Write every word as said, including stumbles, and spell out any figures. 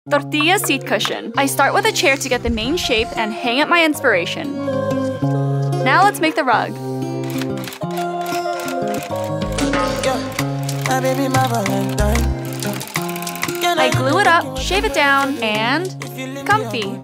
Tortilla seat cushion. I start with a chair to get the main shape and hang up my inspiration. Now let's make the rug. I glue it up, shave it down, and comfy.